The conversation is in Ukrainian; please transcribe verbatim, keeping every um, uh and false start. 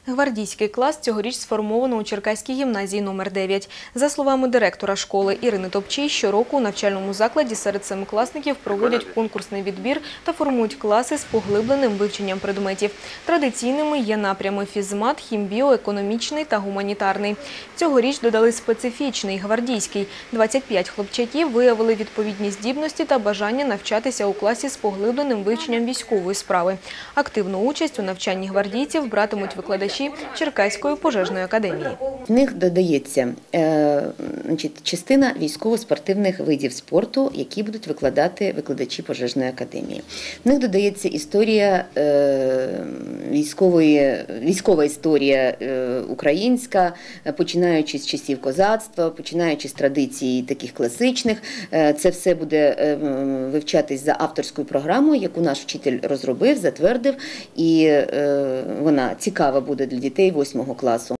Гвардійський клас цьогоріч сформовано у Черкаській гімназії номер дев'ять. За словами директора школи Ірини Топчій, щороку у навчальному закладі серед семикласників проводять конкурсний відбір та формують класи з поглибленим вивченням предметів. Традиційними є напрями фізмат, хімбіо, економічний та гуманітарний. Цьогоріч додали специфічний – гвардійський. двадцять п'ять хлопчаків виявили відповідні здібності та бажання навчатися у класі з поглибленим вивченням військової справи. Активну участь у навчанні гвардійців братимуть викладачі Черкаської пожежної академії. В них додається е, значить, частина військово-спортивних видів спорту, які будуть викладати викладачі пожежної академії. В них додається історія е, військової, військова історія е, українська, починаючи з часів козацтва, починаючи з традицій таких класичних. Е, це все буде е, вивчатись за авторською програмою, яку наш вчитель розробив, затвердив, і е, вона цікава буде для дітей восьмого класу.